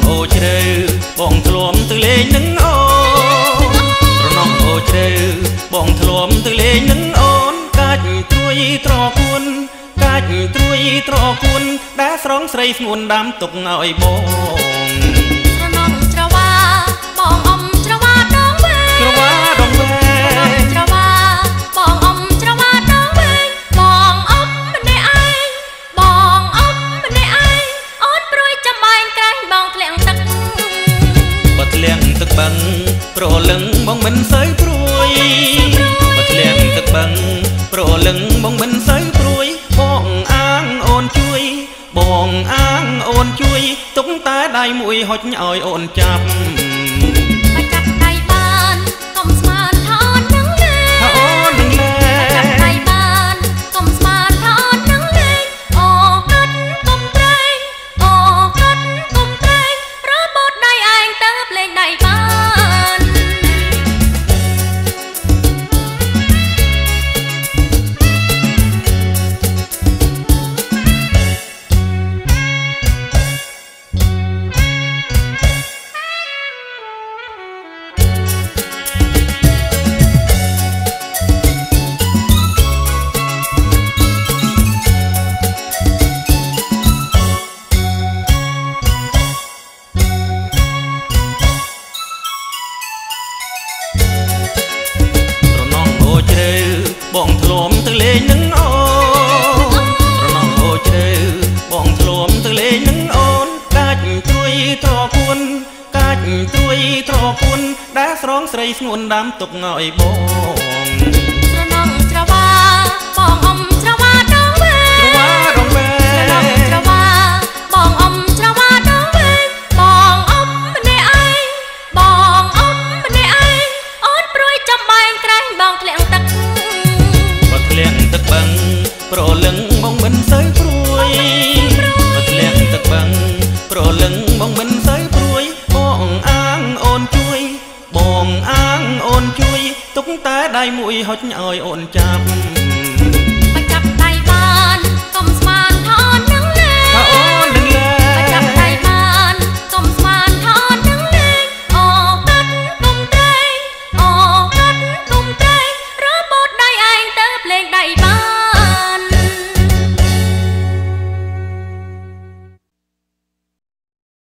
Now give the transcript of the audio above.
អូជ្រៅបងធ្លាប់ទៅលេងនឹងអូនរនំអូជ្រៅបងធ្លាប់ទៅលេងនឹងអូនកាច់ត្រួយត្រគួនកាច់ត្រួយត្រគួនដែលស្រងស្រីស្ងួនដាំទុកឲ្យបងរនំច្រវាបងអ៊ំច្រវាដងវែងច្រវាដងវែងច្រវាបងអ៊ំច្រវាដងវែងបងអ៊ំម្នាក់ឯងបងអ៊ំម្នាក់ឯងអូនព្រួយចំបែងក្រែងបងធ្លាក់ទឹកបើធ្លាក់ទឹកបឹងប្រលឹងបងមិនសូវព្រួយបើធ្លាក់ទឹកបឹងប្រលឹងបងមិនសូវព្រួយបងអាងអូនជួយបងអាងអូនជួយទុកតែដៃមួយហុចឲ្យអូនចាប់បើចាប់ដៃបានកុំស្មានថាអូននឹងលេងអូននឹងលេងបើចាប់ដៃបានកុំស្មានថាអូននឹងលេងអូកាត់កុំត្រែងអូកាត់កុំត្រែងរបូតដៃឯងទៅលេងដៃបានបងធ្លាប់ទៅលេងនឹងអូនរនំអូជ្រៅបងធ្លាប់ទៅលេងនឹងអូនកាច់ត្រួយត្រគួនកាច់ត្រួយត្រគួនដែលស្រងស្រីស្ងួនដាំទុកឲ្យបងរនំច្រវាបងអ៊ំច្រវាដងវែងច្រវាដងវែងរនំច្រវាបងអ៊ំច្រវាដងវែងបងអ៊ំម្នាក់ឯងបងអ៊ំម្នាក់ឯងអូនព្រួយចំបែងក្រែងបងធ្លាក់ទឹកធ្លាក់ទឹកបឹងប្រលឹងបងមិនសូវព្រួយបើធ្លាក់ទឹកបឹងប្រលឹងបងមិនសូវព្រួយបងអាងអូនជួយបងអាងអូនជួយទុកតែដៃមួយហុចឲ្យអូនចាប់